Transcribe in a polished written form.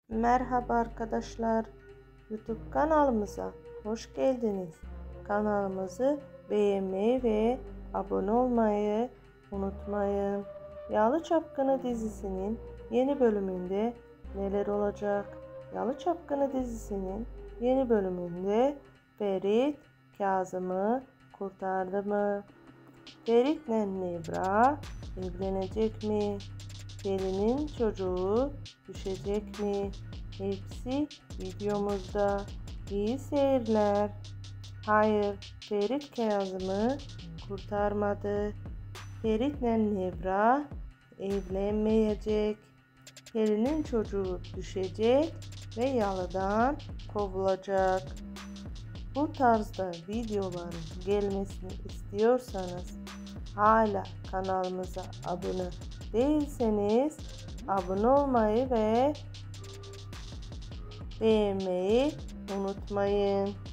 Merhaba arkadaşlar, YouTube kanalımıza hoş geldiniz. Kanalımızı beğenmeyi ve abone olmayı unutmayın. Yalı Çapkını dizisinin yeni bölümünde neler olacak? Yalı Çapkını dizisinin yeni bölümünde Ferit Kazım'ı kurtardı mı? Ferit'le Nevra evlenecek mi? Pelin'in çocuğu düşecek mi? Hepsi videomuzda. İyi seyirler. Hayır, Ferit Kazım'ı kurtarmadı. Ferit'le Nevra evlenmeyecek. Pelin'in çocuğu düşecek ve yalıdan kovulacak. Bu tarzda videoların gelmesini istiyorsanız hala kanalımıza abone değilseniz abone olmayı ve beğenmeyi unutmayın.